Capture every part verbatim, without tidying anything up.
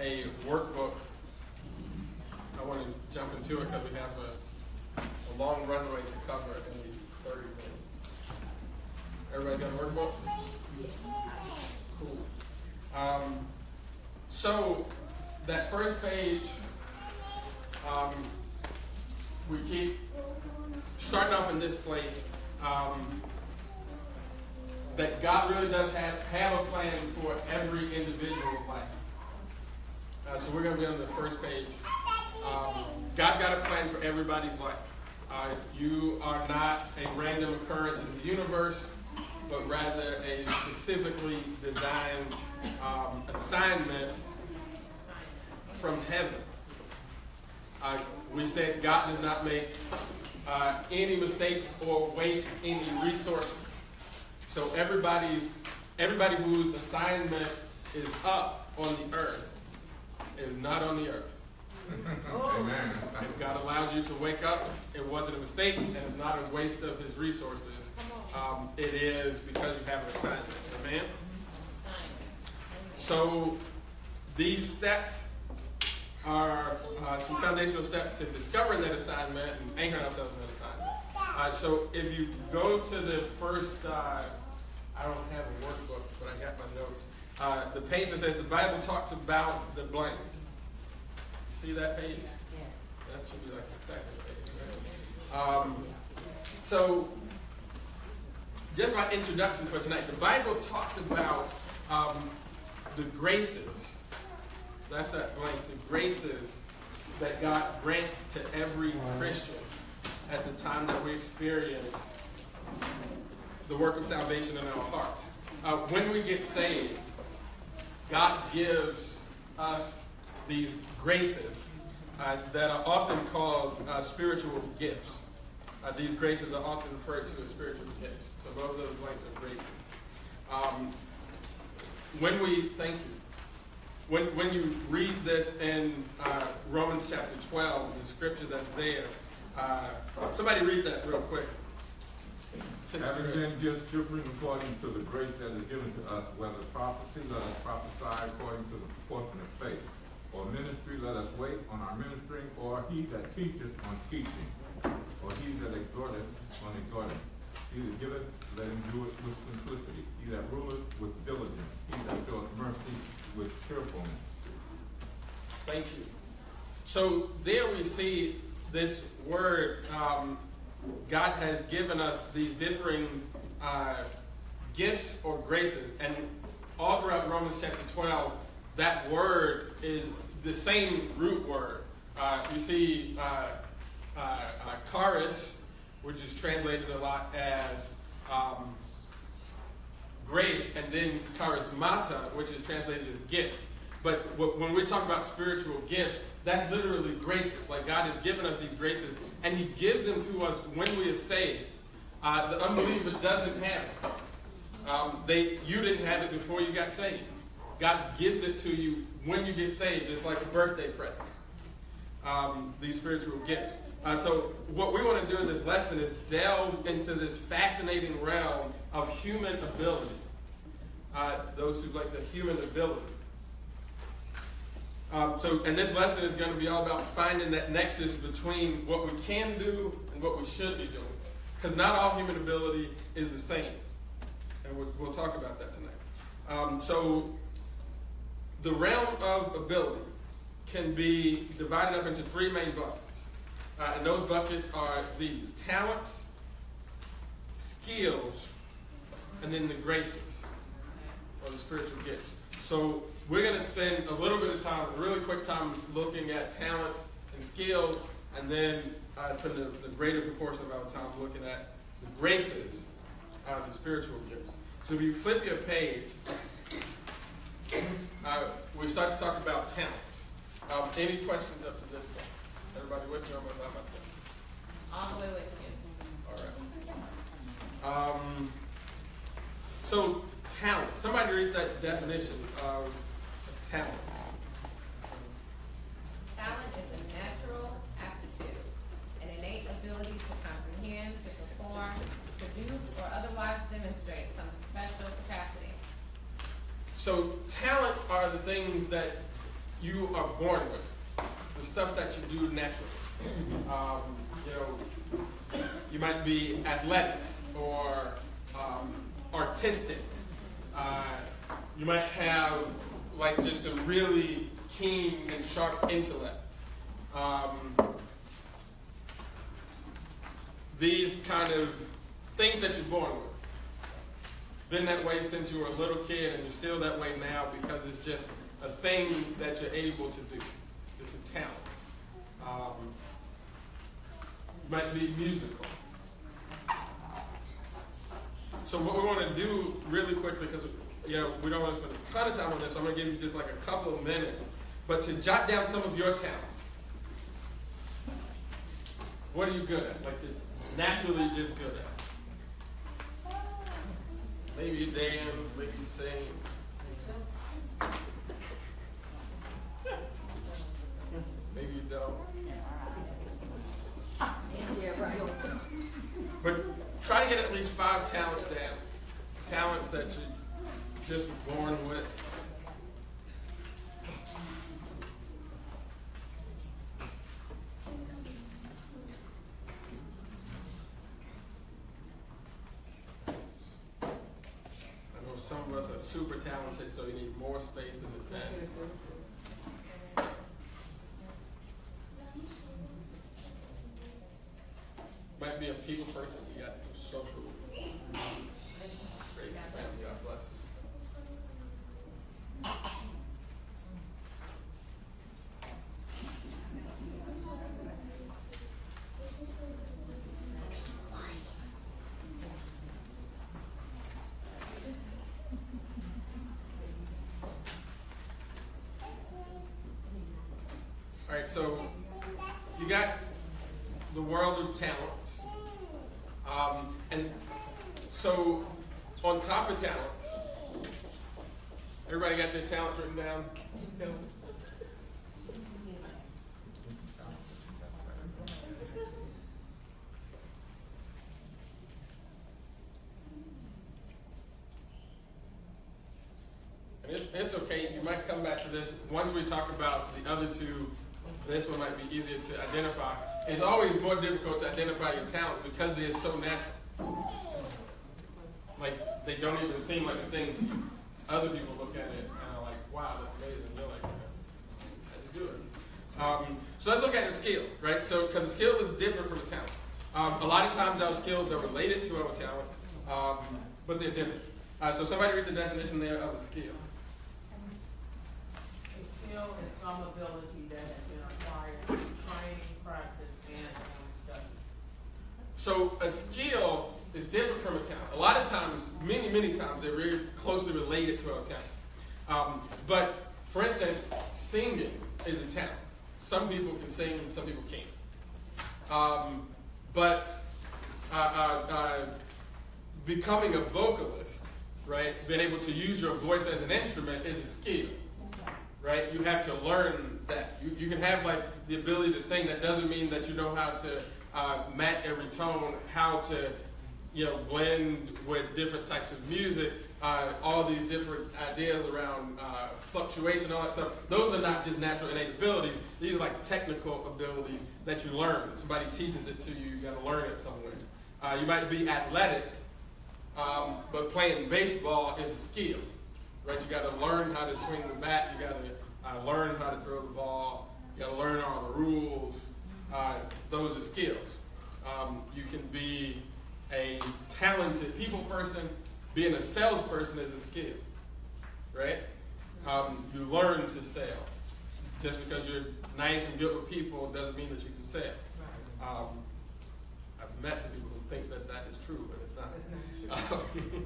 a workbook. I want to jump into it because we have a, a long runway to cover in these thirty minutes. Everybody's got a workbook? Cool. Um, so that first page, um, we keep starting off in this place. Um, that God really does have, have a plan for every individual life. Uh, so we're going to be on the first page. Um, God's got a plan for everybody's life. Uh, you are not a random occurrence in the universe, but rather a specifically designed um, assignment from heaven. Uh, we said God does not make uh, any mistakes or waste any resources. So everybody's, everybody whose assignment is up on the earth is not on the earth. Amen. If God allows you to wake up, it wasn't a mistake, and it's not a waste of his resources. Um, it is because you have an assignment. Amen? So these steps are uh, some foundational steps to discovering that assignment and anchoring ourselves in that assignment. Uh, so if you go to the first... Uh, I don't have a workbook, but I got my notes. Uh, the page that says the Bible talks about the blank. You see that page? Yes. That should be like the second page, right? Um, so, just my introduction for tonight. The Bible talks about um, the graces. That's that blank. The graces that God grants to every Christian at the time that we experience the work of salvation in our hearts. Uh, when we get saved, God gives us these graces uh, that are often called uh, spiritual gifts. Uh, these graces are often referred to as spiritual gifts. So both of those blanks are graces. Um, when we, thank you, when, when you read this in uh, Romans chapter twelve, the scripture that's there, uh, somebody read that real quick. Having been gifts differing according to the grace that is given to us, whether prophecy, let us prophesy according to the proportion of faith. Or ministry, let us wait on our ministering, or he that teacheth on teaching, or he that exhorteth on exhorting. He that giveth, let him do it with simplicity. He that ruleth with diligence. He that showeth mercy with cheerfulness. Thank you. So there we see this word, um, God has given us these differing uh, gifts or graces. And all throughout Romans chapter twelve, that word is the same root word. Uh, you see uh, uh, uh, charis, which is translated a lot as um, grace, and then charismata, which is translated as gift. But when we talk about spiritual gifts, that's literally graces. Like God has given us these graces, and he gives them to us when we are saved. Uh, the unbeliever doesn't have it. Um, they, you didn't have it before you got saved. God gives it to you when you get saved. It's like a birthday present. Um, these spiritual gifts. Uh, so what we want to do in this lesson is delve into this fascinating realm of human ability. Uh, those who like the human ability. Um, so, and this lesson is going to be all about finding that nexus between what we can do and what we should be doing. Because not all human ability is the same. And we'll, we'll talk about that tonight. Um, so, the realm of ability can be divided up into three main buckets. Uh, and those buckets are these: talents, skills, and then the graces, or the spiritual gifts. So, we're going to spend a little bit of time, a really quick time, looking at talents and skills, and then uh, spend the, the greater proportion of our time looking at the graces, uh, the spiritual gifts. So if you flip your page, uh, we start to talk about talents. Um, any questions up to this point? Everybody with me? I'm about myself. All the way with you. All right. Um, so talent. Somebody read that definition of talent. Talent is a natural aptitude, an innate ability to comprehend, to perform, produce, or otherwise demonstrate some special capacity. So talents are the things that you are born with, the stuff that you do naturally. Um, you know, you might be athletic or um, artistic. Uh, you might have like just a really keen and sharp intellect. Um, these kind of things that you're born with. Been that way since you were a little kid, and you're still that way now because it's just a thing that you're able to do. It's a talent. Um, might be musical. So what we want to do really quickly, because you know, we don't want to spend a ton of time on this, so I'm going to give you just like a couple of minutes, but to jot down some of your talents. What are you good at? Like you're naturally just good at? Maybe you dance, maybe you sing. Maybe you don't. Yeah, right. But try to get at least five talents down. Talents that you're just born with. I know some of us are super talented, so you need more space than the ten. Might be a people person, you got social. Great family, God bless you. All right, so you got the world of talent. Um, and so, on top of talent, everybody got their talents written down? And it's, it's okay, you might come back to this. Once we talk about the other two, this one might be easier to identify. It's always more difficult to identify your talents because they're so natural. Like, they don't even seem like a thing to you. Other people look at it and are like, wow, that's amazing. You're like, I just do it. Um, so let's look at the skill, right? So, because a skill is different from a talent. Um, a lot of times our skills are related to our talents, um, but they're different. Uh, so somebody read the definition there of a skill. A skill is some ability that has been acquired through training, practice, and study. So a skill is different from a talent. A lot of times, many, many times, they're very closely related to our talent. Um, but, for instance, singing is a talent. Some people can sing and some people can't. Um, but uh, uh, uh, becoming a vocalist, right, being able to use your voice as an instrument is a skill. Right? You have to learn that. You, you can have like the ability to sing. That doesn't mean that you know how to uh, match every tone, how to, you know, blend with different types of music, uh, all these different ideas around uh, fluctuation, all that stuff. Those are not just natural innate abilities. These are like technical abilities that you learn. Somebody teaches it to you. You got to learn it somewhere. Uh, you might be athletic, um, but playing baseball is a skill. Right, you got to learn how to swing the bat. You got to uh, learn how to throw the ball. You got to learn all the rules. Uh, those are skills. Um, you can be a talented people person. Being a salesperson is a skill, right? Um, you learn to sell. Just because you're nice and good with people doesn't mean that you can sell. Um, I've met some people who think that that is true, but it's not.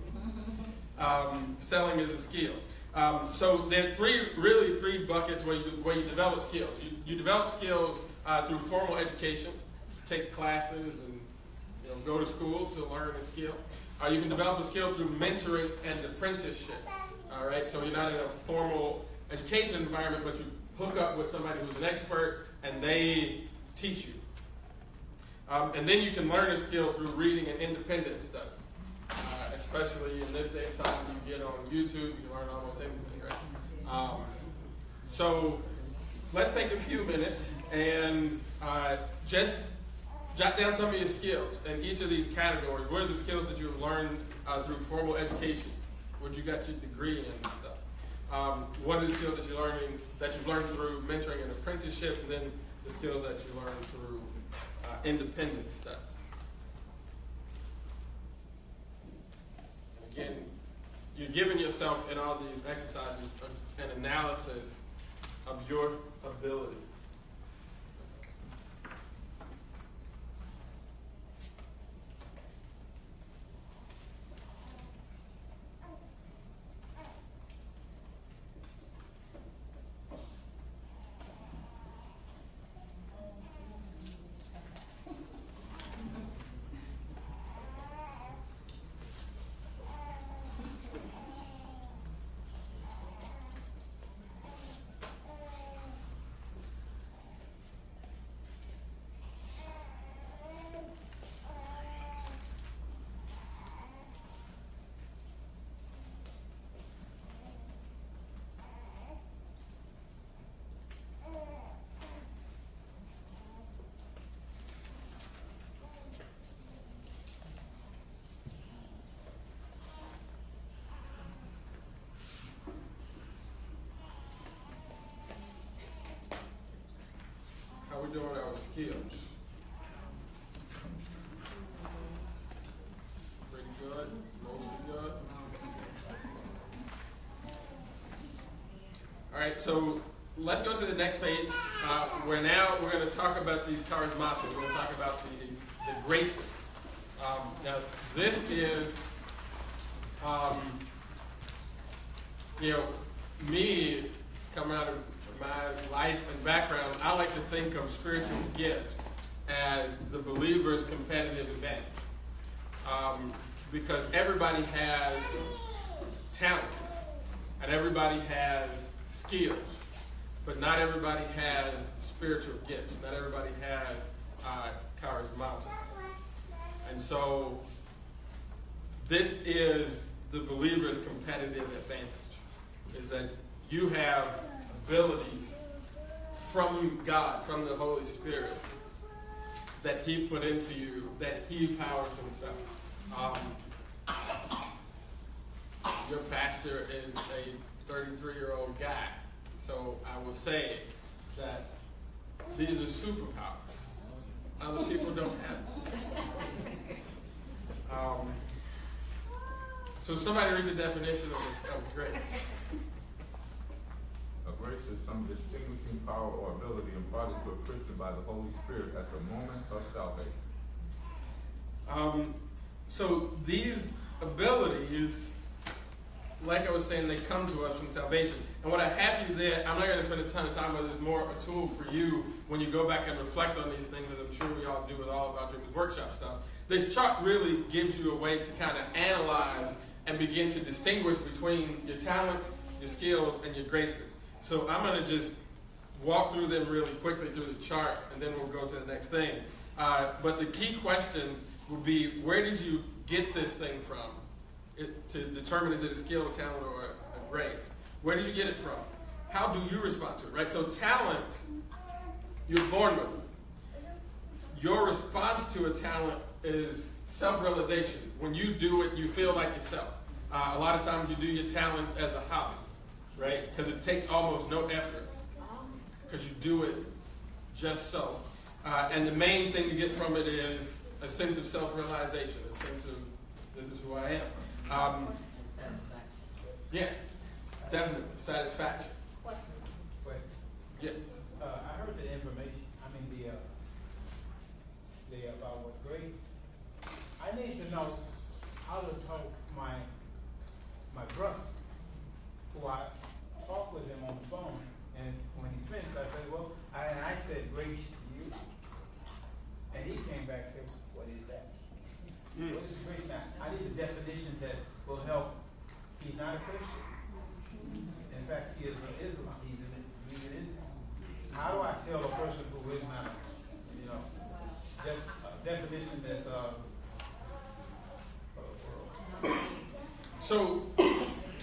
Um, selling is a skill. Um, so there are three, really three buckets where you where you develop skills. You, you develop skills uh, through formal education, take classes and you know, go to school to learn a skill. Uh, you can develop a skill through mentoring and apprenticeship. All right, so you're not in a formal education environment, but you hook up with somebody who's an expert and they teach you. Um, and then you can learn a skill through reading and independent study. Uh, especially in this day and time, you get on YouTube, you can learn almost anything, right? Um, so let's take a few minutes and uh, just jot down some of your skills in each of these categories. What are the skills that you've learned uh, through formal education, what you got your degree in and stuff? Um, what are the skills that you're learning that you've learned through mentoring and apprenticeship, and then the skills that you learned through uh, independent stuff? And again, you're giving yourself in all these exercises an analysis of your ability. How we doing with our skills? Pretty good, mostly good. All right, so let's go to the next page. Uh, where now we're going to talk about these charismata. We're going to talk about the, the graces. Um, now, this is, um, you know, me coming out of my life and background. I like to think of spiritual gifts as the believer's competitive advantage. Um, because everybody has talents and everybody has skills, but not everybody has spiritual gifts. Not everybody has uh, charismata. And so this is the believer's competitive advantage, is that you have abilities from God, from the Holy Spirit, that He put into you, that He powers Himself. Um, your pastor is a thirty-three-year-old guy, so I will say that these are superpowers. Other people don't have them. Um, so somebody read the definition of, of grace. A grace is some distinguishing power or ability imparted to a Christian by the Holy Spirit at the moment of salvation. Um, so these abilities, like I was saying, they come to us from salvation. And what I have you there, I'm not going to spend a ton of time, but it's more a tool for you when you go back and reflect on these things, as I'm sure we all do with all of our Dreamers Workshop stuff. This chart really gives you a way to kind of analyze and begin to distinguish between your talents, your skills, and your graces. So I'm going to just walk through them really quickly through the chart, and then we'll go to the next thing. Uh, but the key questions will be, where did you get this thing from? It, to determine is it a skill, a talent, or a, a grace. Where did you get it from? How do you respond to it, right? So talent, you're born with it. Your response to a talent is self-realization. When you do it, you feel like yourself. Uh, a lot of times you do your talents as a hobby, right? Because it takes almost no effort, because you do it just so. Uh, and the main thing to get from it is a sense of self-realization, a sense of, this is who I am. Um, yeah, definitely, satisfaction. Question. Question. Yeah. Uh, I heard the information, I mean, the, uh, the, about what grade. I need to know how to talk my, my brother, who I talked with him on the phone, and when he finished, I said, well, I, and I said grace to you, and he came back and said, what is that? Mm. What is grace now? I need the definition that will help. He's not a Christian. In fact, he is an Islam. He's an, he's an Islam. How do I tell a person who is not, you know, def, a definition that's uh, So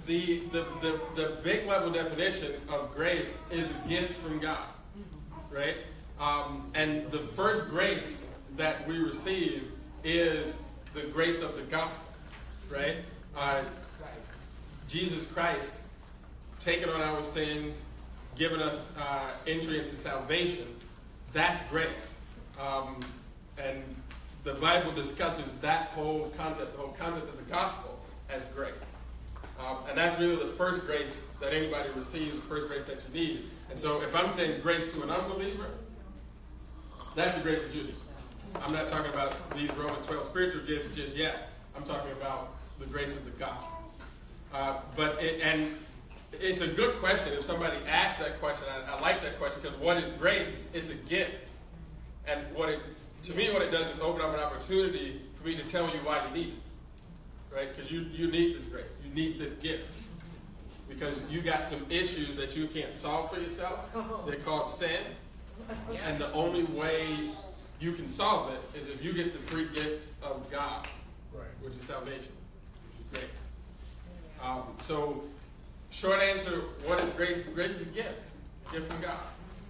the, the, the, the big level definition of grace is a gift from God, right? Um, and the first grace that we receive is the grace of the gospel, right? Uh, Jesus Christ taking on our sins, giving us uh, entry into salvation. That's grace. Um, and the Bible discusses that whole concept, the whole concept of the gospel as grace. Um, and that's really the first grace that anybody receives, the first grace that you need. And so if I'm saying grace to an unbeliever, that's the grace that you need. I'm not talking about these Romans twelve spiritual gifts just yet. I'm talking about the grace of the gospel. Uh, but it, and it's a good question. If somebody asks that question, I, I like that question, because what is grace? It's a gift. And what it, to me, what it does is open up an opportunity for me to tell you why you need it. Right? Because you, you need this grace. You need this gift. Because you got some issues that you can't solve for yourself. They're called sin. And the only way you can solve it is if you get the free gift of God, Right. which is salvation, which is grace. Um, so, short answer, what is grace? Grace is a gift. Gift from God.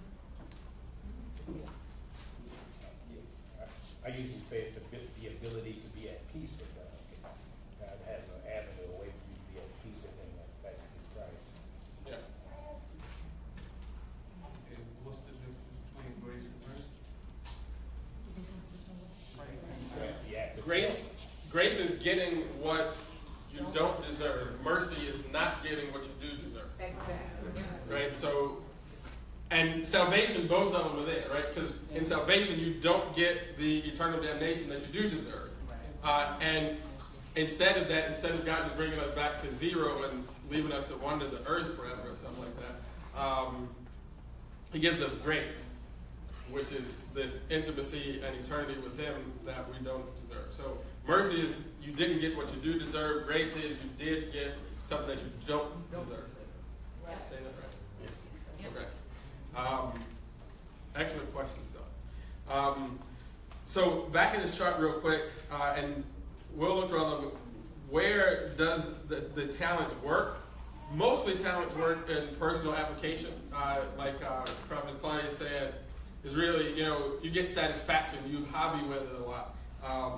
I usually say it's the, the ability to be at peace with God. God has an avenue, a way for you to be at peace with Him. That's through Christ. Yeah. And what's the difference between grace and mercy? That's the act of Grace, grace is getting what you don't deserve. Mercy is not getting what you do deserve. Exactly. Right? So, and salvation, both of them are there, right? Because in salvation, you don't get the eternal damnation that you do deserve. Uh, and instead of that, instead of God just bringing us back to zero and leaving us to wander the earth forever or something like that, um, He gives us grace, which is this intimacy and eternity with Him that we don't deserve. So mercy is you didn't get what you do deserve. Grace is you did get something that you don't deserve. Right. Say that right? Okay. Um, excellent questions, though. Um, so back in this chart real quick, uh, and we'll look through all of them. Where does the, the talents work? Mostly talents work in personal application. Uh, like uh, Prophet Claudia said, is really, you know, you get satisfaction. You hobby with it a lot. Um,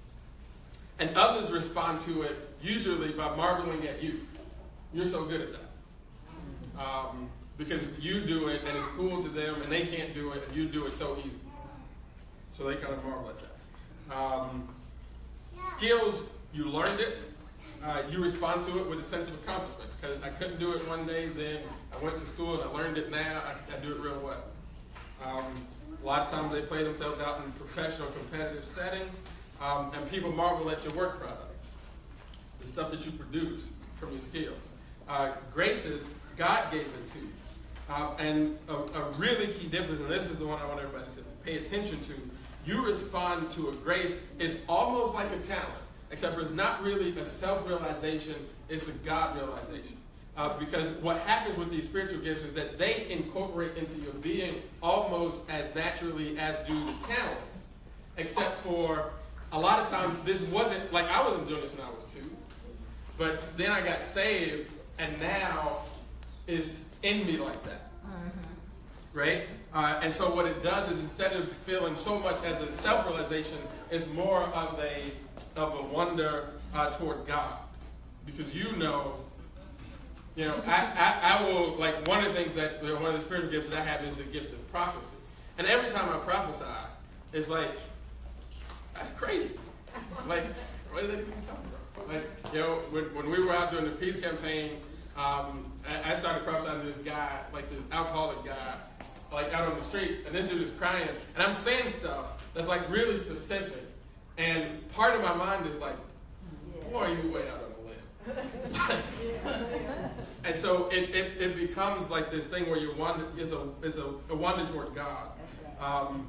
and others respond to it usually by marveling at you. You're so good at that. Um, because you do it and it's cool to them and they can't do it and you do it so easy. So they kind of marvel at that. Um, skills, you learned it. Uh, you respond to it with a sense of accomplishment. Because I couldn't do it one day, then I went to school and I learned it now. I, I do it real well. Um, a lot of times they play themselves out in professional, competitive settings, um, and people marvel at your work product, the stuff that you produce from your skills. Uh, graces, God gave them to you. Uh, and a, a really key difference, and this is the one I want everybody to pay attention to, you respond to a grace, it's almost like a talent, except for it's not really a self-realization, it's a God realization. Uh, because what happens with these spiritual gifts is that they incorporate into your being almost as naturally as do the talents. Except for a lot of times this wasn't, like I wasn't doing this when I was two. But then I got saved and now it's in me like that. Mm-hmm. Right? Uh, and so what it does is instead of feeling so much as a self-realization, it's more of a, of a wonder uh, toward God. Because you know, You know, I, I, I will, like, one of the things that, one of the spiritual gifts that I have is the gift of prophecy. And every time I prophesy, it's like, that's crazy. Like, where did they come from? Like, you know, when, when we were out doing the peace campaign, um, I, I started prophesying to this guy, like this alcoholic guy, like out on the street, and this dude is crying. And I'm saying stuff that's, like, really specific. And part of my mind is like, boy, you way out on a limb. And so it, it, it becomes like this thing where you wander, is a is a, a wander toward God. Um,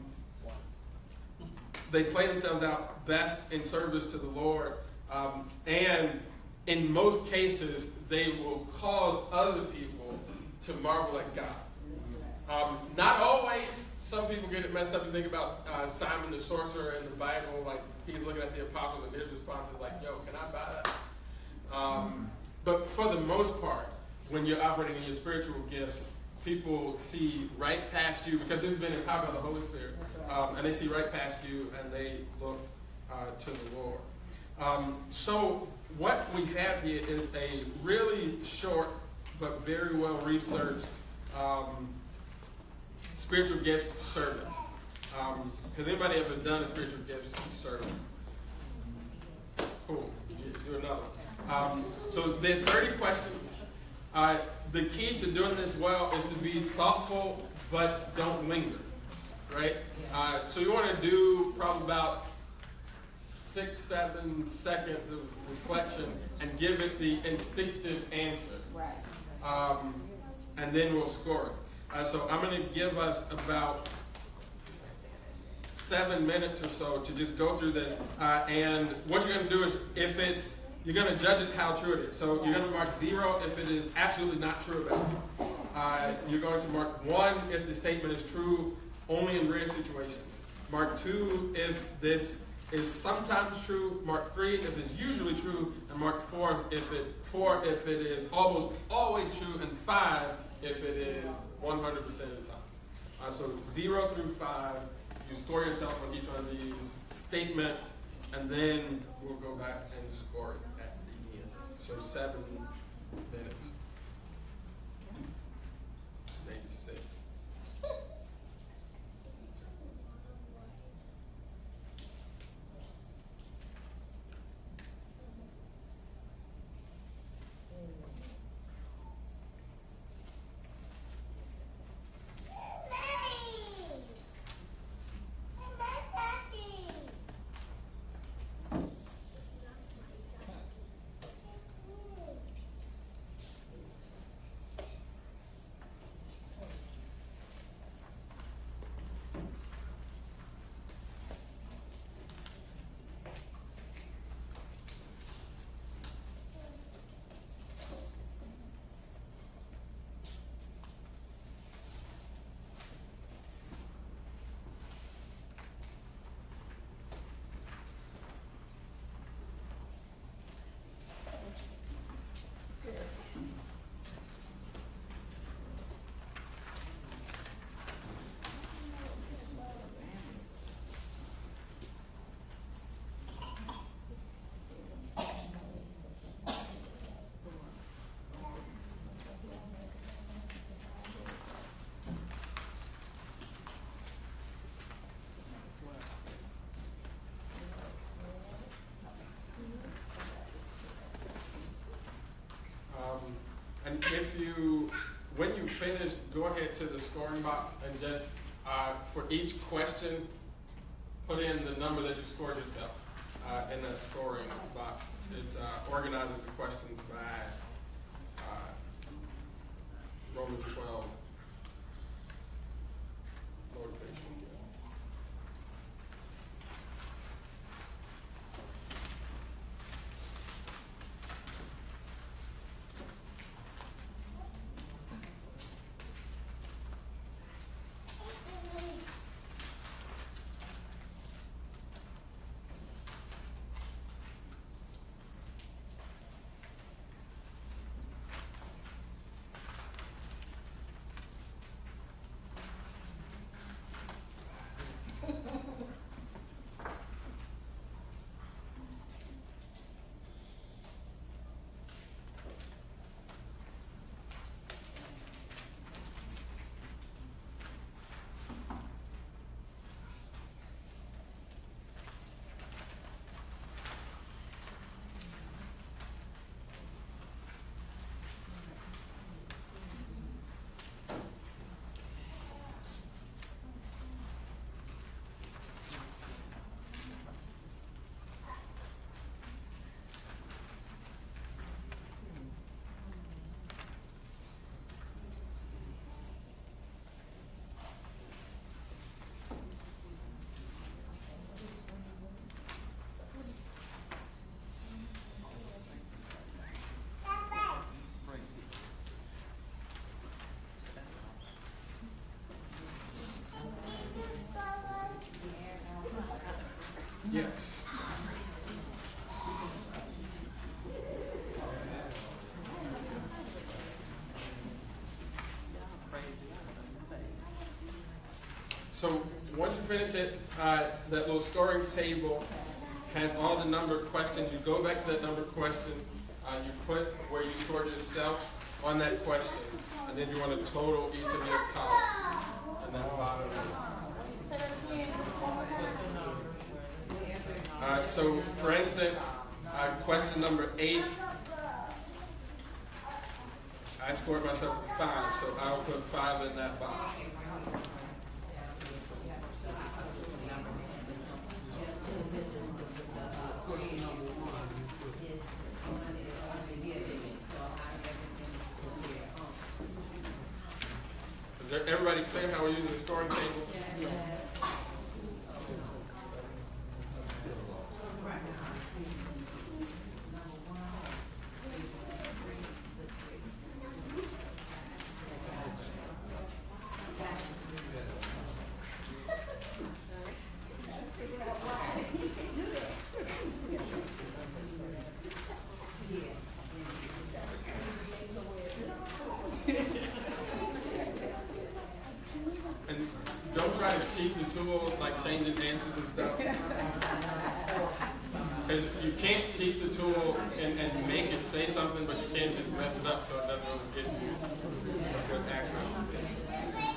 they play themselves out best in service to the Lord, um, and in most cases, they will cause other people to marvel at God. Um, not always. Some people get it messed up and think about uh, Simon the sorcerer in the Bible, like he's looking at the apostles and his response is like, "Yo, can I buy that?" Um, But for the most part, when you're operating in your spiritual gifts, people see right past you, because this has been empowered by the Holy Spirit, um, and they see right past you and they look uh, to the Lord. Um, so what we have here is a really short but very well researched um, spiritual gifts survey. Um, has anybody ever done a spiritual gifts survey? Cool. You do another one. Um, so there are thirty questions. Uh, the key to doing this well is to be thoughtful, but don't linger, right? Uh, so you want to do probably about six, seven seconds of reflection and give it the instinctive answer. Right. Um, and then we'll score it. Uh, so I'm going to give us about seven minutes or so to just go through this. Uh, and what you're going to do is, if it's, you're going to judge it how true it is. So you're going to mark zero if it is absolutely not true about you. Uh, you're going to mark one if the statement is true only in rare situations. Mark two if this is sometimes true. Mark three if it's usually true. And mark four if it four if it is almost always true. And five if it is one hundred percent of the time. Uh, so zero through five. You score yourself on each one of these statements, and then we'll go back and score it at the end. So seven minutes. Maybe six. And if you, when you finish, go ahead to the scoring box and just, uh, for each question, put in the number that you scored yourself uh, in that scoring box. It uh, organizes the questions by uh, Romans twelve motivation. so once you finish it, uh, that little scoring table has all the numbered questions. You go back to that numbered question. Uh, you put where you scored yourself on that question, and then you want to total each of your columns. And then bottom. All right. So, for instance, uh, question number eight. I scored myself a five, so I will put five in that box. Is there, everybody clear how we're using the scoring table? And don't try to cheat the tool, like changing answers and stuff. Because you can't cheat the tool and, and make it say something, but you can't just mess it up so it doesn't really get you a good accurate answer.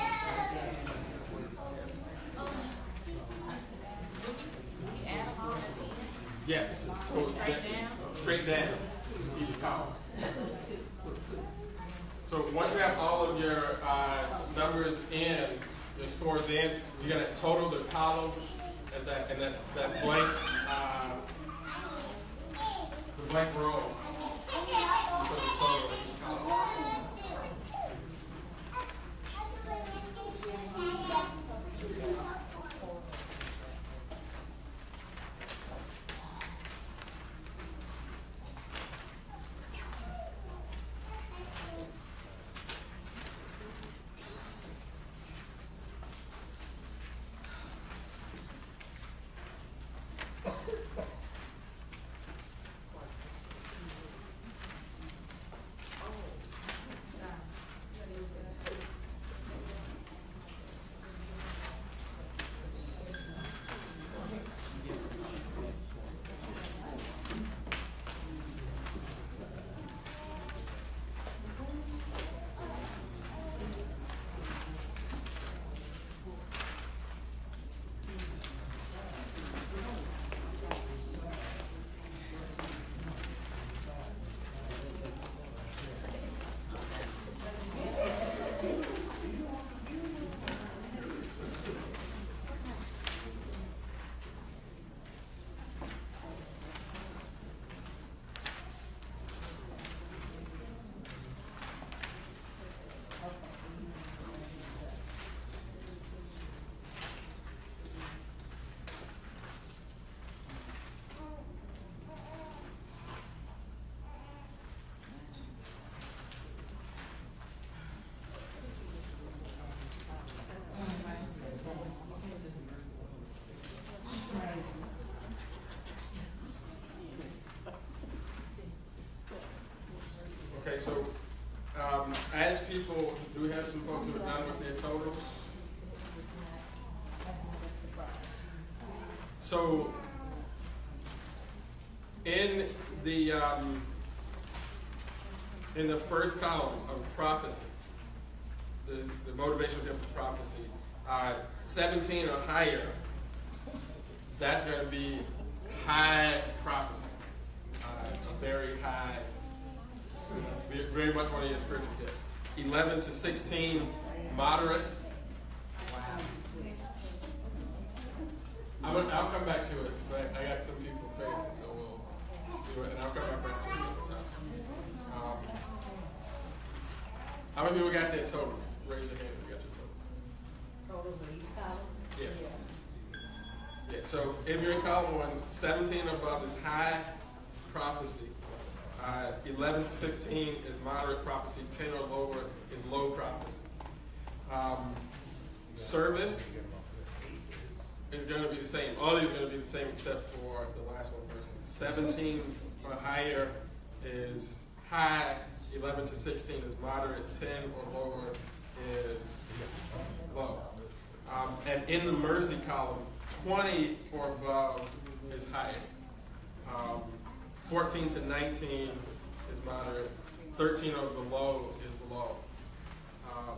Yes. So straight down? Straight down, each column. So once you have all of your uh, numbers in, your scores in, you're going to total the columns and that and that, that blank uh, the blank row. You put the total in each column. Okay, so um, as people do have some folks who are done with their totals. So in the um, in the first column of prophecy, the, the motivational gift of prophecy, uh, seventeen or higher, that's going to be high prophecy, uh, a very high. That's very much one of your spiritual gifts. eleven to sixteen, moderate. I'm gonna, I'll come back to it, but I got some people facing, so we'll do it, and I'll come back to it another time. Um, how many people got their totals? Raise your hand if you got your totals. Totals of each column? Yeah. Yeah, so if you're in column one, seventeen or above is high prophecy. Uh, eleven to sixteen is moderate prophecy. ten or lower is low prophecy. Um, service is going to be the same. All these are going to be the same except for the last one person. seventeen or higher is high. eleven to sixteen is moderate. ten or lower is low. Um, And in the mercy column, twenty or above is higher. Um, fourteen to nineteen is moderate. thirteen or below is low. Um,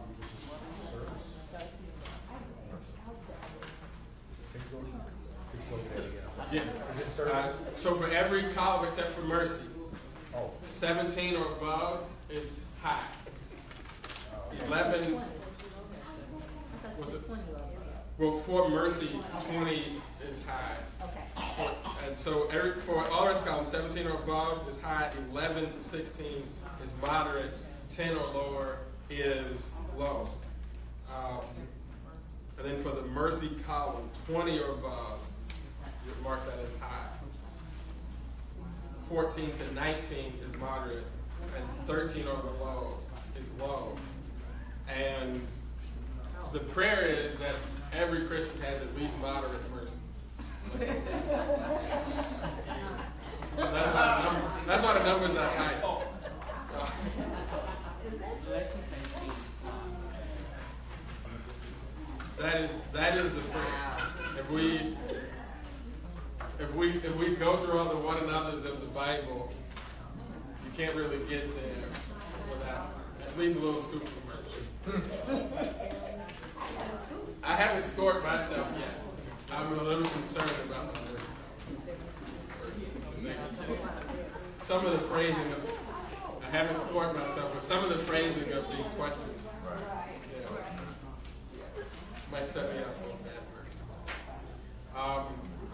yeah. Uh, so for every column except for mercy, seventeen or above is high. eleven, was it? Well, for mercy, twenty is high. For, and so every, for all rest columns, seventeen or above is high, eleven to sixteen is moderate, ten or lower is low. Um, and then for the mercy column, twenty or above, you mark that as high. fourteen to nineteen is moderate, and thirteen or below is low. And the prayer is that every Christian has at least moderate mercy. That's why the numbers, that's why the numbers are high. That is that is the prayer. If we if we if we go through all the one another's of the Bible, you can't really get there without at least a little scoop of mercy. I haven't scored myself yet. I'm a little concerned about my mercy. Some of the phrasing of, I haven't scored myself, but some of the phrasing of these questions, you know, might set me up a little bad first. Um,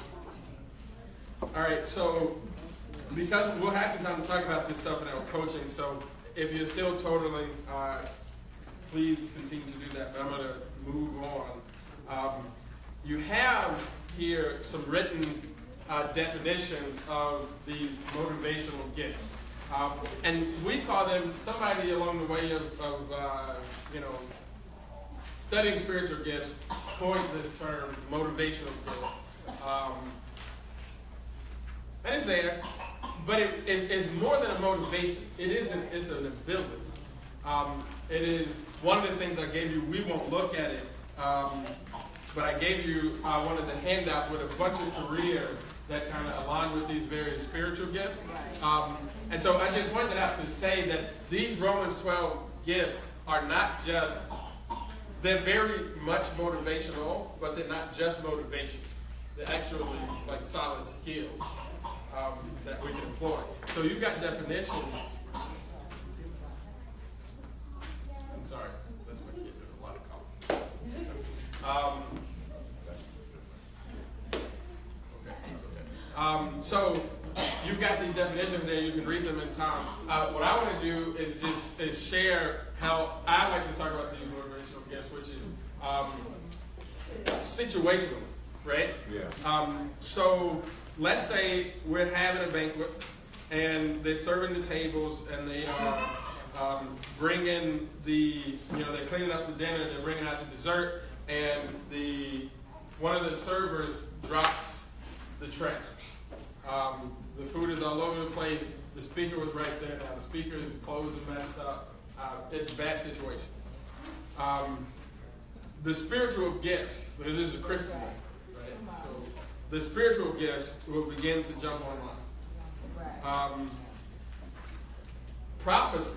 all right, so because we'll have some time to talk about this stuff in our coaching, so if you're still totaling, uh, please continue to do that, but I'm going to move on. Um, you have here some written uh, definitions of these motivational gifts. Um, and we call them, somebody along the way of, of uh, you know, studying spiritual gifts coined this term, motivational gift. Um, and it's there, but it, it, it's more than a motivation. It is an, it's an ability. Um, it is one of the things I gave you. We won't look at it, um, but I gave you uh, one of the handouts with a bunch of careers that kind of align with these various spiritual gifts. Um, and so I just pointed out to say that these Romans twelve gifts are not just, they're very much motivational, but they're not just motivation. They're actually like solid skills um, that we can employ. So you've got definitions. I'm sorry, that's my kid. There's a lot of calling. Um, Um, so you've got these definitions there. You can read them in time. Uh, what I want to do is just is share how I like to talk about these motivational gifts, which is um, situational, right? Yeah. Um, so let's say we're having a banquet, and they're serving the tables, and they are um, bringing the, you know, they're cleaning up the dinner, they're bringing out the dessert, and the one of the servers drops the tray. Um, the food is all over the place. The speaker was right there. Now the speaker's clothes are messed up. Uh, it's a bad situation. Um, the spiritual gifts, because this is a Christian thing, right? So the spiritual gifts will begin to jump online. Um, prophecy.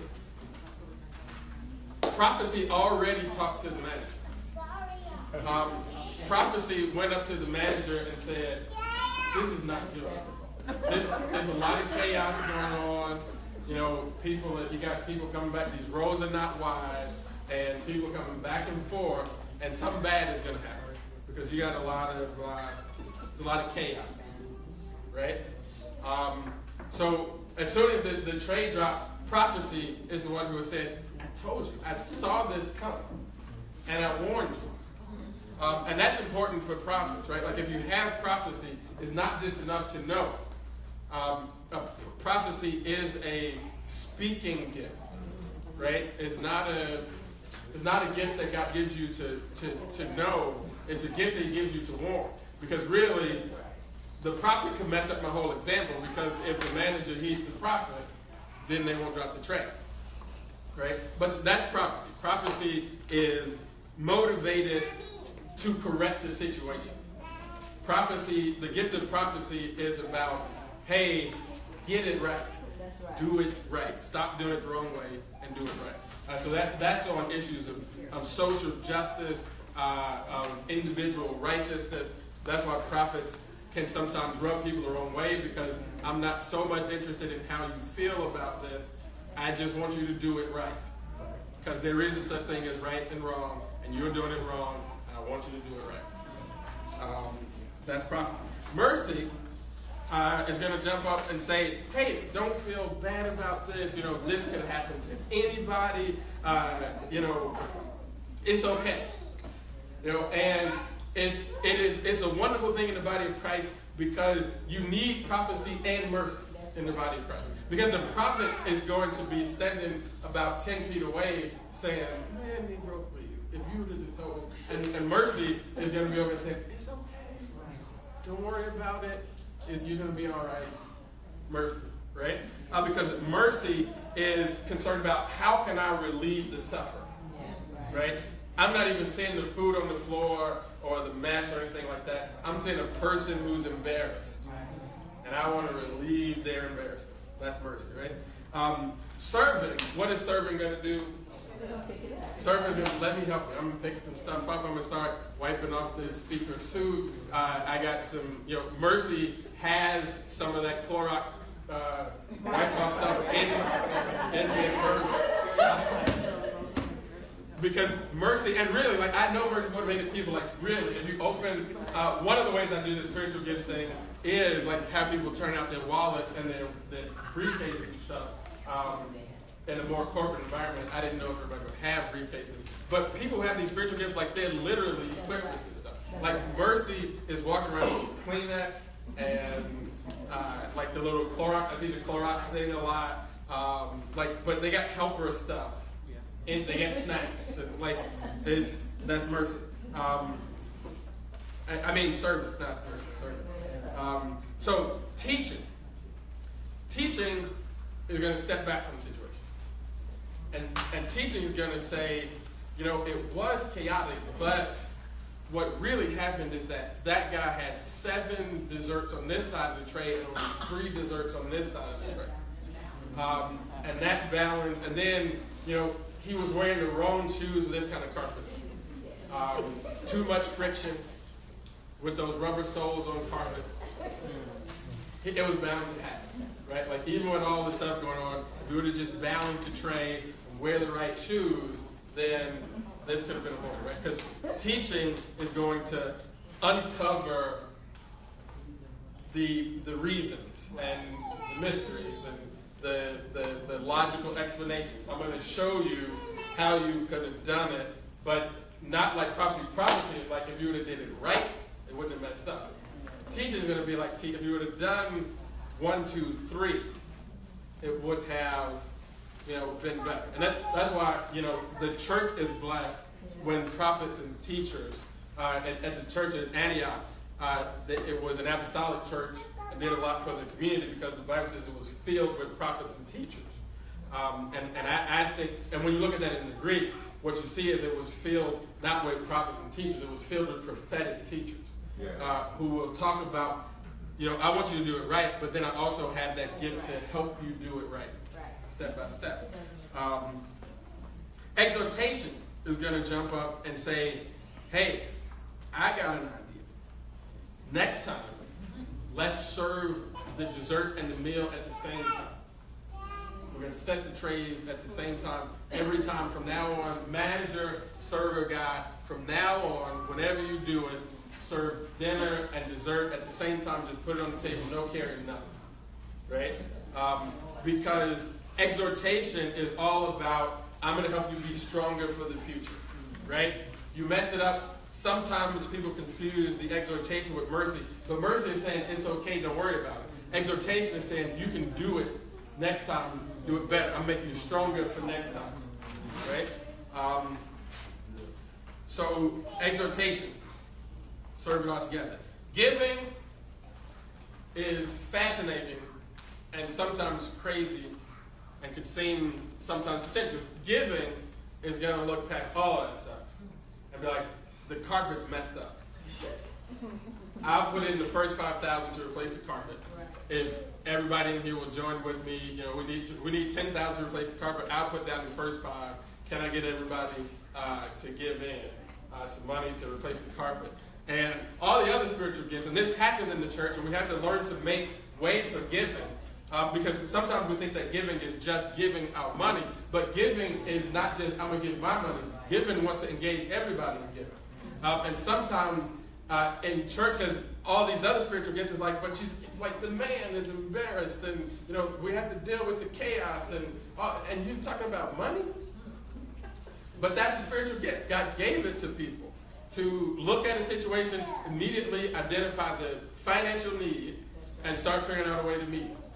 Prophecy already talked to the manager. Um, prophecy went up to the manager and said, "This is not good. This, there's a lot of chaos going on. You know, people, you got people coming back. These rows are not wide, and people coming back and forth, and something bad is going to happen because you got a lot of, uh, there's a lot of chaos, right?" Um, so as soon as the, the trade drops, prophecy is the one who has said, "I told you, I saw this coming, and I warned you." Um, and that's important for prophets, right? Like if you have prophecy, it's not just enough to know. Um, a prophecy is a speaking gift, right? It's not a it's not a gift that God gives you to, to, to know. It's a gift that He gives you to warn. Because really, the prophet could mess up my whole example, because if the manager heeds the prophet, then they won't drop the tray, right? But that's prophecy. Prophecy is motivated to correct the situation. Prophecy, the gift of prophecy is about, hey, get it right. That's right. Do it right. Stop doing it the wrong way and do it right. Uh, so that, that's on issues of, of social justice, uh, of individual righteousness. That's why prophets can sometimes rub people the wrong way, because I'm not so much interested in how you feel about this. I just want you to do it right. Because there is a such thing as right and wrong, and you're doing it wrong, and I want you to do it right. Um, that's prophecy. Mercy uh, is going to jump up and say, hey, don't feel bad about this. You know, this could happen to anybody. Uh, you know, it's okay. You know, and it's it is it's a wonderful thing in the body of Christ, because you need prophecy and mercy in the body of Christ. Because the prophet is going to be standing about ten feet away saying, man, Negro, please, if you would have just told me. And, and mercy is going to be over and saying, it's okay. Don't worry about it. You're going to be all right. Mercy, right? Uh, because mercy is concerned about how can I relieve the sufferer, right? I'm not even saying the food on the floor or the mess or anything like that. I'm saying a person who's embarrassed, and I want to relieve their embarrassment. That's mercy, right? Um, serving. What is serving going to do? Serving is going to let me help you. I'm going to pick some stuff up. I'm going to start wiping off the speaker's suit. Uh, I got some, you know, Mercy has some of that Clorox uh, wipe off stuff in, in their purse. Because mercy, and really, like, I know mercy motivated people, like, really, if you open, uh, one of the ways I do the spiritual gifts thing is, like, have people turn out their wallets and their, their briefcases and stuff. Um, in a more corporate environment, I didn't know if everybody would have briefcases. But people have these spiritual gifts, like, they're literally equipped with this stuff. Like, Mercy is walking around with Kleenex and, uh, like, the little Clorox, I see the Clorox thing a lot. Um, like, but they got helper stuff. And they get snacks. And like, it's, that's mercy. Um, I, I mean, service, not mercy, service. Um, so, teaching. Teaching is going to step back from the situation. And, and teaching is going to say, you know, it was chaotic, but what really happened is that that guy had seven desserts on this side of the tray and only three desserts on this side of the tray. Um, and that balance, and then, you know, he was wearing the wrong shoes with this kind of carpet. Um, too much friction with those rubber soles on carpet. It, it was bound to happen, right? Like, even with all the stuff going on, if we would have just balanced the tray and wear the right shoes, then this could have been avoided, right? Because teaching is going to uncover the the reasons and the mysteries and The, the, the logical explanations. I'm going to show you how you could have done it, but not like prophecy. Prophecy is like if you would have did it right, it wouldn't have messed up. Teaching is going to be like if you would have done one, two, three, it would have, you know, been better. And that, that's why, you know, the church is blessed when prophets and teachers, uh, at, at the church at Antioch, uh, it was an apostolic church and did a lot for the community because the Bible says it was filled with prophets and teachers. Um, and and I, I think, and when you look at that in the Greek, what you see is it was filled not with prophets and teachers, it was filled with prophetic teachers yeah. uh, who will talk about, you know, I want you to do it right, but then I also have that gift to help you do it right, step by step. Um, exhortation is going to jump up and say, hey, I got an idea. Next time, let's serve the dessert and the meal at the same time. We're going to set the trays at the same time every time from now on. Manager, server guy, from now on, whenever you do it, serve dinner and dessert at the same time. Just put it on the table, no carrying nothing. Right? Um, because exhortation is all about, I'm going to help you be stronger for the future. Right? You mess it up. Sometimes people confuse the exhortation with mercy, but mercy is saying it's okay, don't worry about it. Exhortation is saying you can do it next time, do it better. I'm making you stronger for next time, right? Um, so exhortation, serve it all together. Giving is fascinating and sometimes crazy and could seem sometimes pretentious. Giving is going to look past all of that stuff and be like, the carpet's messed up. I'll put in the first five thousand to replace the carpet. If everybody in here will join with me, you know, we need to, we need ten thousand to replace the carpet. I'll put down the first five. Can I get everybody uh, to give in uh, some money to replace the carpet? And all the other spiritual gifts, and this happens in the church, and we have to learn to make way for giving. Uh, because sometimes we think that giving is just giving out money, but giving is not just, I'm going to give my money. Giving wants to engage everybody in giving. Uh, and sometimes uh, in church, because all these other spiritual gifts is like, but you, like the man is embarrassed, and you know we have to deal with the chaos, and uh, and you're talking about money. But that's a spiritual gift. God gave it to people to look at a situation, immediately identify the financial need, and start figuring out a way to meet it.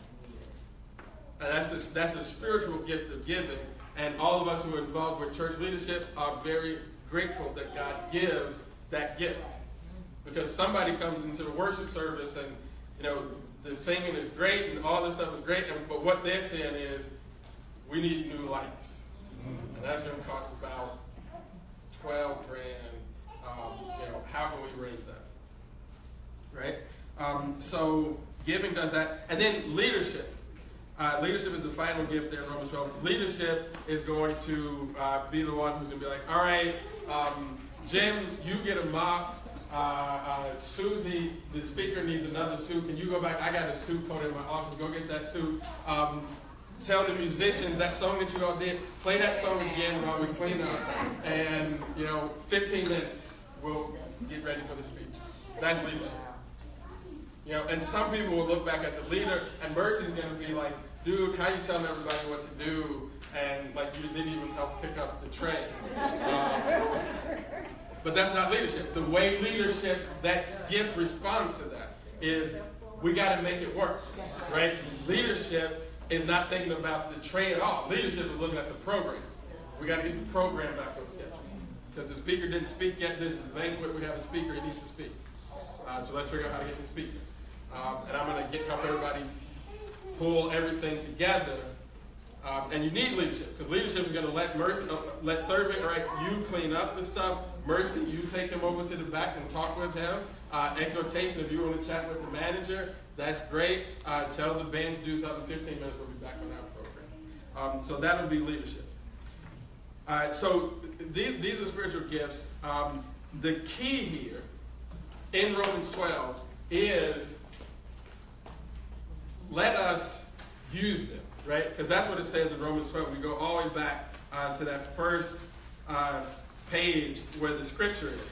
And that's the, that's a spiritual gift of giving. And all of us who are involved with church leadership are very grateful that God gives that gift. Because somebody comes into the worship service and, you know, the singing is great and all this stuff is great, and, but what they're saying is, we need new lights. And that's going to cost about twelve grand. Um, you know, how can we raise that? Right? Um, so giving does that. And then leadership. Uh, leadership is the final gift there in Romans twelve. Leadership is going to uh, be the one who's going to be like, all right, um, Jim, you get a mop. Uh, uh, Susie, the speaker, needs another suit. Can you go back? I got a suit coat in my office. Go get that suit. Um, tell the musicians that song that you all did, play that song again while we clean up. And, you know, fifteen minutes, we'll get ready for the speech. That's leadership. You know, and some people will look back at the leader, and Mercy's going to be like, dude, how you telling everybody what to do? And, like, you didn't even help pick up the tray. Um, but that's not leadership. The way leadership, that gift responds to that is we got to make it work, right? Leadership is not thinking about the tray at all. Leadership is looking at the program. We got to get the program back on schedule. Because the speaker didn't speak yet. This is the banquet. We have a speaker. He needs to speak. Uh, so let's figure out how to get the speaker. Um, and I'm going to get help everybody pull everything together. Um, and you need leadership, because leadership is going to let Mercy, uh, let serving, all right, you clean up the stuff. Mercy, you take him over to the back and talk with him. Uh, exhortation, if you want to chat with the manager, that's great. Uh, tell the band to do something. fifteen minutes, we'll be back on our program. Um, so that'll be leadership. All right, so these, these are spiritual gifts. Um, the key here in Romans twelve is let us use them, right? Because that's what it says in Romans twelve. We go all the way back uh, to that first uh, page where the scripture is.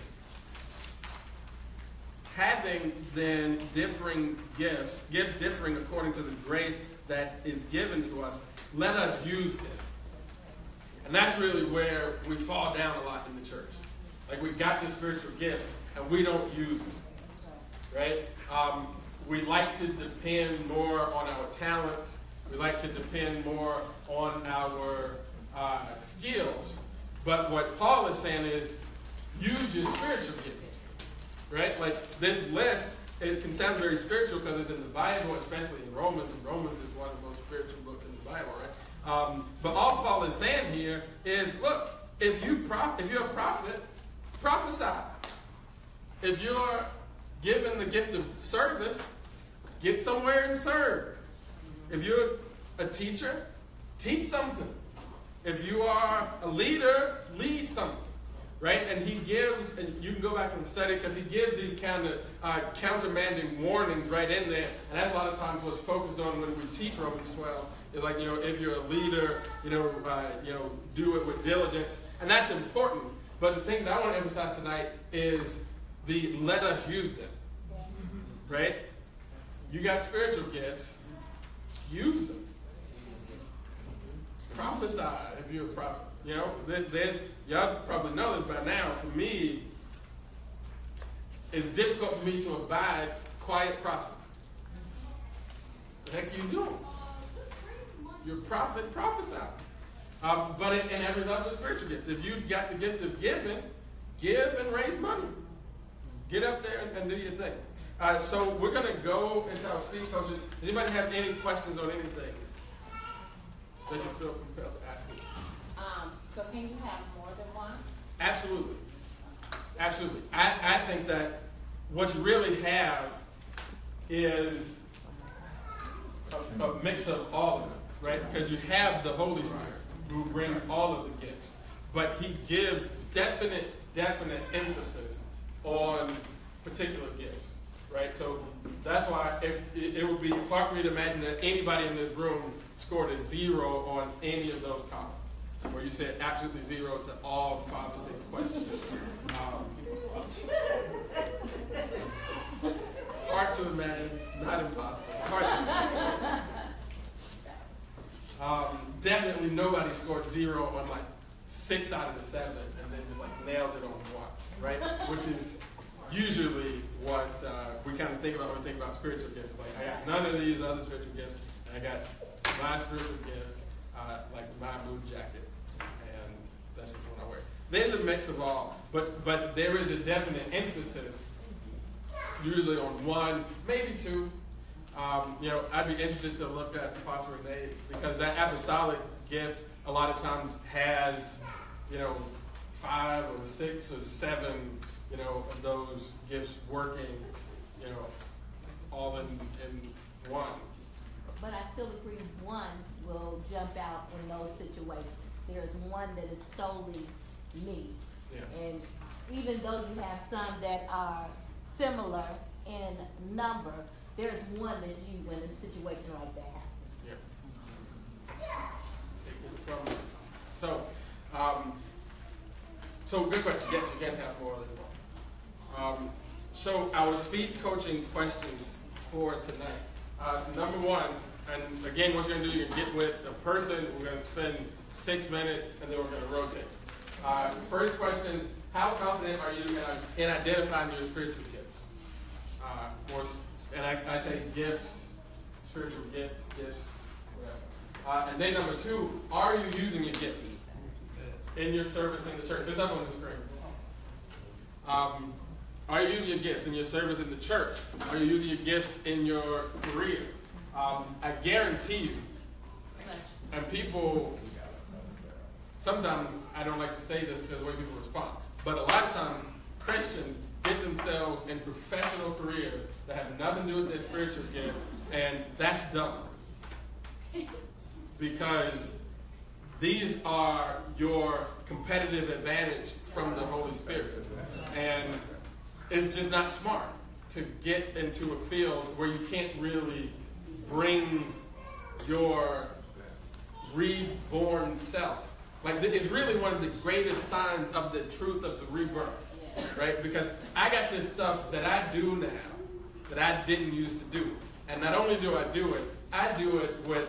Having then differing gifts, gifts differing according to the grace that is given to us, let us use them. And that's really where we fall down a lot in the church. Like, we got the spiritual gifts and we don't use them, right? Um, we like to depend more on our talents. We like to depend more on our uh, skills. But what Paul is saying is, use your spiritual gift, right? Like, this list, it can sound very spiritual because it's in the Bible, especially in Romans. And Romans is one of the most spiritual books in the Bible, right? Um, but all Paul is saying here is, look, if you prof- if you're a prophet, prophesy. If you're given the gift of service, get somewhere and serve. If you're a teacher, teach something. If you are a leader, lead something, right? And he gives, and you can go back and study, because he gives these kind of uh, countermanding warnings right in there. And that's a lot of times what's focused on when we teach Romans twelve. Is like, you know, if you're a leader, you know, uh, you know, do it with diligence. And that's important. But the thing that I want to emphasize tonight is the let us use them, right? You got spiritual gifts, use them. Prophesy if you're a prophet. You know, there's, y'all probably know this by now. For me, it's difficult for me to abide quiet prophets. The heck you doing? You're a prophet, prophesy. Um, but in, in every level of spiritual gift, if you've got the gift of giving, give and raise money. Get up there and, and do your thing. All right, so we're going to go into our speaking coaches. Does anybody have any questions on anything that you feel compelled to ask me? Um, so can you have more than one? Absolutely. Absolutely. I, I think that what you really have is a, a mix of all of them, right? Because you have the Holy Spirit who brings all of the gifts, but he gives definite, definite emphasis on particular gifts, right? So that's why it, it, it would be hard for me to imagine that anybody in this room scored a zero on any of those columns, where you said absolutely zero to all five or six questions. Um, hard to imagine, not impossible. Hard to imagine. Um, definitely nobody scored zero on like six out of the seven and then just like nailed it on one, right? Which is usually what uh, we kind of think about when we think about spiritual gifts. Like, I got none of these other spiritual gifts, and I got my spiritual gift, uh, like my blue jacket, and that's just what I wear. There's a mix of all, but but there is a definite emphasis, usually on one, maybe two. Um, you know, I'd be interested to look at Apostle Renee, because that apostolic gift a lot of times has, you know, five or six or seven, you know, of those gifts working, you know, all in, in one. But I still agree one will jump out in those situations. There's one that is solely me. Yeah. And even though you have some that are similar in number, there's one that's you when a situation like that happens. Yeah. From, so, um, so good question. Yes, you can have more than one. Um, so our speed coaching questions for tonight. Uh, number one, and again, what you're going to do, you're going to get with a person. We're going to spend six minutes, and then we're going to rotate. Uh, first question, how confident are you in, in identifying your spiritual gifts? Uh, or, and I, I say gifts, spiritual gift, gifts, whatever. Uh, and then number two, are you using your gifts in your service in the church? It's up on the screen. Um, are you using your gifts in your service in the church? Are you using your gifts in your career? Um, I guarantee you, and people, sometimes I don't like to say this because of the way people respond, but a lot of times Christians get themselves in professional careers that have nothing to do with their spiritual gift, and that's dumb. Because these are your competitive advantage from the Holy Spirit. And it's just not smart to get into a field where you can't really bring your reborn self. Like, it's really one of the greatest signs of the truth of the rebirth, right? Because I got this stuff that I do now that I didn't used to do. And not only do I do it, I do it with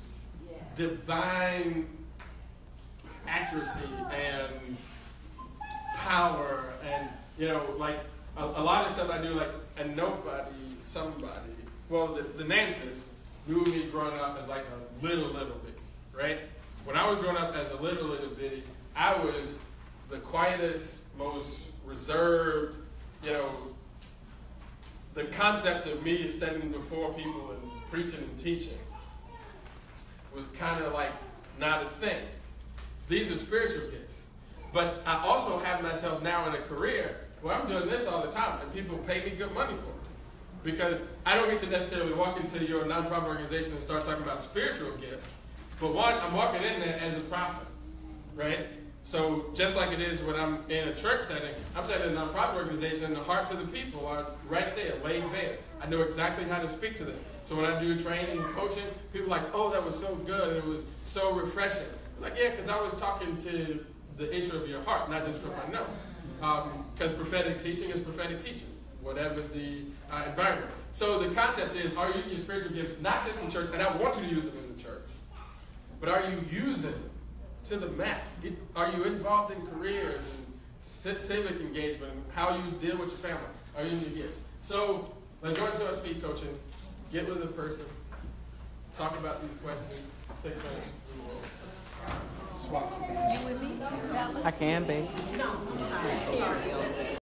divine accuracy and power, and, you know, like, a, a lot of stuff I do, like, and nobody, somebody, well, the, the Nances knew me growing up as like a little, little bitty, right? When I was growing up as a little, little bitty, I was the quietest, most reserved, you know, the concept of me standing before people and preaching and teaching was kind of like not a thing. These are spiritual gifts. But I also have myself now in a career where I'm doing this all the time, and people pay me good money for it. Because I don't get to necessarily walk into your nonprofit organization and start talking about spiritual gifts. But one, I'm walking in there as a prophet, right? So just like it is when I'm in a church setting, I'm setting a nonprofit organization, and the hearts of the people are right there, laid bare. I know exactly how to speak to them. So when I do training and coaching, people are like, oh, that was so good, and it was so refreshing. It's like, yeah, because I was talking to the issue of your heart, not just from my notes. Because um, prophetic teaching is prophetic teaching, whatever the uh, environment. So the concept is, are you using your spiritual gifts, not just in church, and I want you to use them in the church, but are you using them to the max? Are you involved in careers and civic engagement, and how you deal with your family? Are you using your gifts? So let's go into our speed coaching. Get with a person, talk about these questions, six minutes, we will uh, swap. I can be.